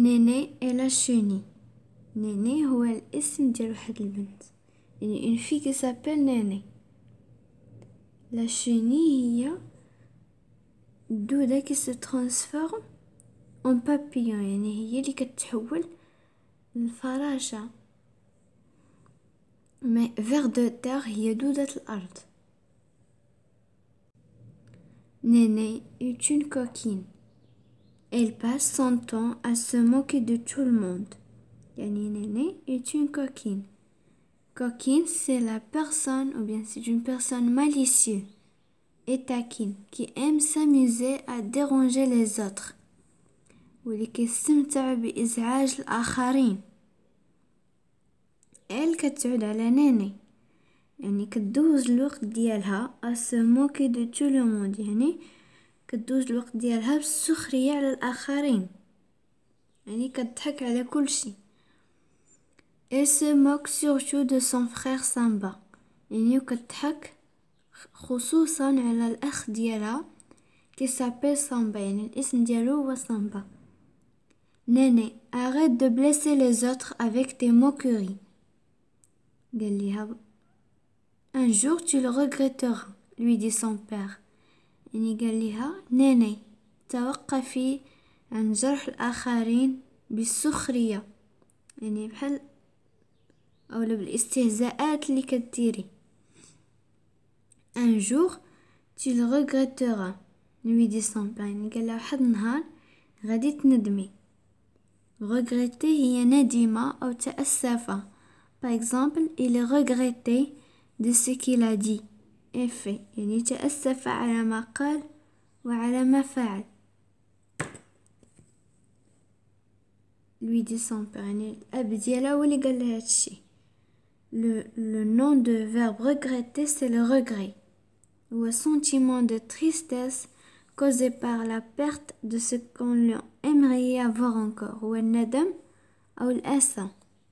نيني et la chenille. نيني هو الاسم ديال واحد البنت، يعني une fille qui s'appelle نيني. La chenille هي الدودة qui se transforme en papillon، يعني هي اللي كتحول الفراشة. mais vers de terre هي دودة الأرض. Néné est une coquine. Elle passe son temps à se moquer de tout le monde. Yani Néné est une coquine. Coquine, c'est la personne, ou bien c'est une personne malicieuse et taquine, qui aime s'amuser à déranger les autres. واللي كيستمتع بإزعاج الآخرين. Elle كتعود على نيني، يعني كدوز الوقت ديالها à se moquer de tout le monde، يعني كدوز الوقت ديالها بالسخرية على الآخرين، يعني كتضحك على كل شي. Elle se moque surtout de son frère Samba، يعني كتضحك خصوصا على الأخ ديالها qui s'appelle Samba، يعني الاسم ديالو هو Samba. Néné, arrête de blesser les autres avec tes moqueries. قال ليها un jour tu le regretteras، lui dit son père. يعني قال ليها نيني توقفي عن جرح الآخرين بالسخرية، يعني بحال أولا بالاستهزاءات اللي كديري. un jour tu le regretteras، lui dit son père، يعني قال لها واحد النهار غادي تندمي. regretter هي نديمة أو تأسف. par exemple il est regretté de ce qu'il a dit et fait، يعني تأسف على ما قال وعلى ما فعل. lui dit son père، يعني الأب ديالها هو اللي قال لها هادشي. le nom de verbe regretter c'est le regret ou un sentiment de tristesse causé par la perte de ce qu'on aimerait avoir encore، هو الندم أو الأسى.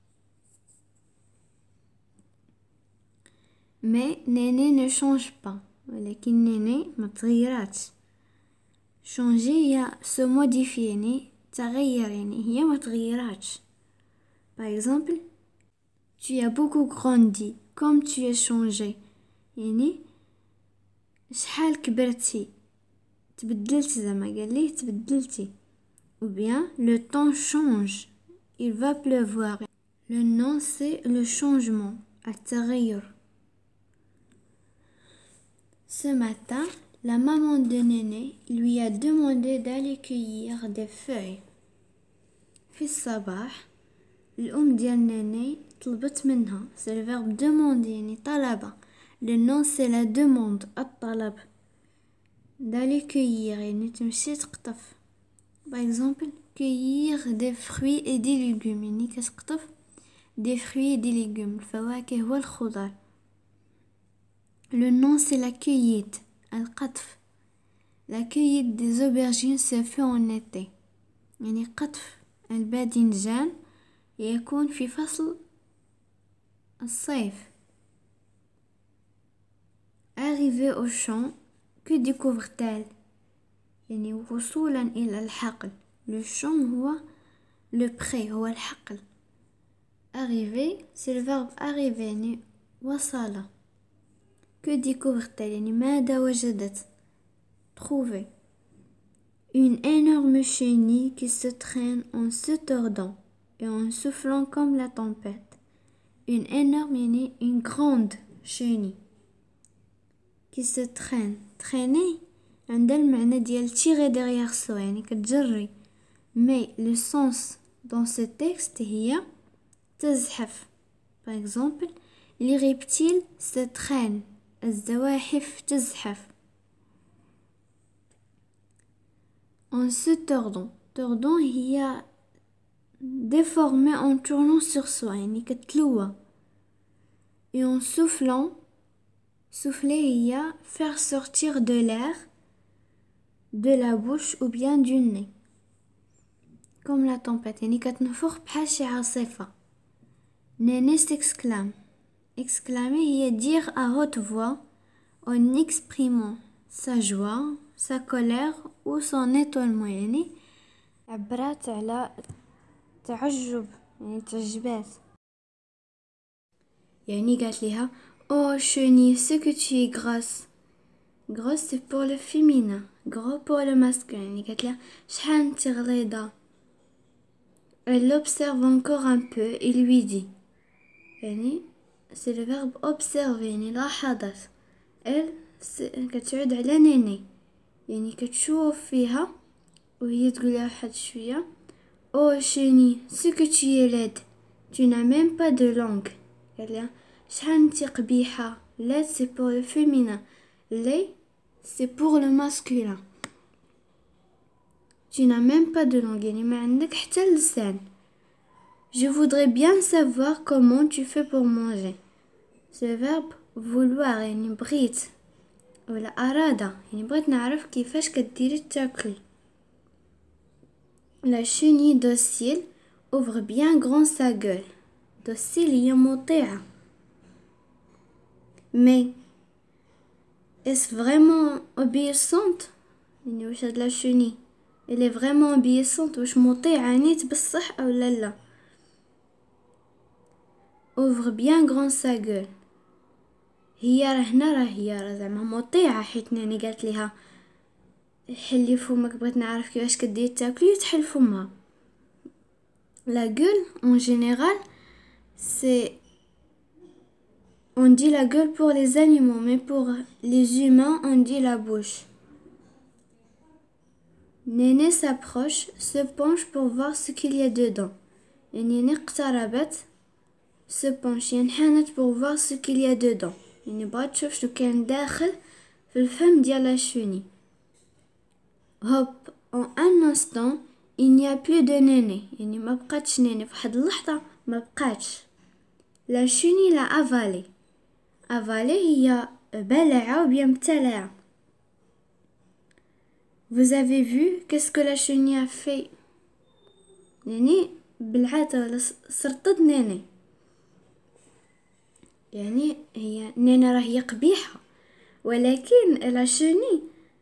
mais Néné ne change pas، ولكن نيني ما تغيراتش. changer هي se modifier، يعني تغير، يعني هي ما تغيراتش. par exemple tu as beaucoup grandi comme tu as changé، يعني شحال كبرتي تبدلتي، زعما قال ليه تبدلتي. ou bien le temps change il va pleuvoir. le nom c'est le changement، التغير. ce matin la maman de Néné lui a demandé d'aller cueillir des feuilles. في الصباح الأم ديال نيني طلبت منها، c'est le verbe demander، يعني طلب. le nom c'est la demande، الطلب. d'aller cueillir يعني تمشي تقطف. par exemple cueillir des fruits et des légumes، يعني كتقطف des fruits et des légumes، الفواكه والخضر. le nom c'est la cueillette، القطف. la cueillette des aubergines se fait en été، يعني قطف الباذنجان يكون في فصل الصيف. arrivée au champ que découvre-t-elle، يعني وصولا إلى الحقل. le champ هو le pré، هو الحقل. arriver c'est le verbe arriver، يعني وصل. que découvre-t-elle، يعني ماذا وجدت trouver. une énorme chenille qui se traîne en se tordant et en soufflant comme la tempête. une énorme يعني une grande chenille qui se traîne. traîner عندها المعنى ديال tirer derrière soi، يعني كتجري. mais le sens dans ce texte هي تزحف. par exemple les reptiles se traînent، الزواحف تزحف. en se tordant، tordant هي déformé en tournant sur soi، يعني كتلوى. et en soufflant، souffler هي faire sortir de l'air de la bouche ou bien du nez comme la tempête، يعني كتنفخ بحال شي عاصفة. Néné s'exclame، exclamer هي dire à haute voix en exprimant sa joie sa colère ou son étonnement، يعني عبرات على تعجب يعني تعجبات. يعني قالت لها oh chenille ce que tu es grosse. grosse c'est pour le féminin, gros pour le masculin. يعني قالت لها شحال انت غليظة. Elle l'observe encore un peu et lui dit يعني c'est le verbe observer يعني لاحظت. elle كتعود على نيني يعني كتشوف فيها وهي تقول لها واحد شوية oh chenille ce que tu es laide, tu n'as même pas de langue. قال لها شحال انتي قبيحة. laide c'est pour le féminin, laid c'est pour le masculin. tu n'as même pas de langue يعني ما عندك حتى لسان. je voudrais bien savoir comment tu fais pour manger. c'est le verbe vouloir يعني بغيت ولا أراد يعني بغيت نعرف كيفاش كديري تاكلي. La chenille docile ouvre bien grand sa gueule. docile هي مطيعة. mais est-ce vraiment obéissante يعني واش هاد لا chenille elle est vraiment obéissante واش مطيعة نيت بصح أو لا. ouvre bien grand sa gueule هي هي زعما مطيعة حيت ناني قالت لها حلي فمك بغيت نعرف كيفاش كدير تاكلي وتحل فمها. la gueule en général c'est on dit la gueule pour les animaux mais pour les humains on dit la bouche. Néné s'approche, se penche pour voir ce qu'il y a dedans. يعني اقتربت se penche ينحنت pour voir ce qu'il y a dedans يعني بغات تشوف شنو كان داخل في الفم ديال لا chenille. hop en un instant il n'y a plus de néné يعني ما بقاتش نيني فواحد اللحظة ما بقاتش. la chenille l'a avalé. avalé هي بلعة وبيا ابتلع. vous avez vu qu'est-ce que la chenille a fait يعني بلعات ولا سرطت نيني يعني هي نيني راهي قبيحة ولكن لا chenille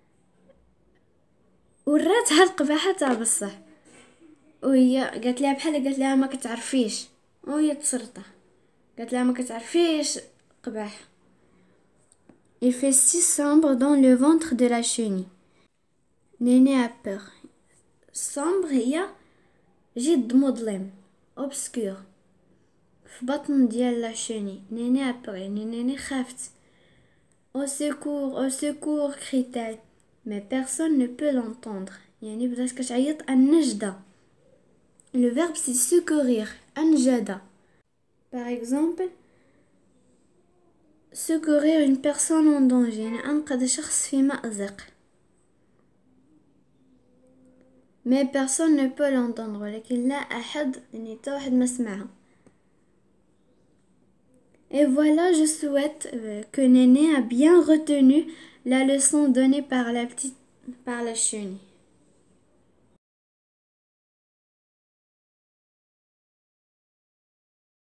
وراتها القباحة تاع بصح وهي قالت لها بحال قالت لها ما كتعرفيش وهي تسرطه قالت لها ما كتعرفيش قباح. il fait si sombre dans le ventre de la chenille. Néné a peur. sombre هي جد مظلم obscur في بطن ديال لا chenille. نيني a peur يعني نيني خافت. au secours crie-t-elle mais personne ne peut l'entendre يعني بدات كتعيط النجدة. le verbe c'est secourir أنجدة. par exemple secourir une personne en danger يعني أنقذ شخص في مأزق. mais personne ne peut l'entendre ولكن لا أحد يعني تا واحد ما سمعها. et voilà je souhaite que Néné a bien retenu la leçon donnée par la chenille.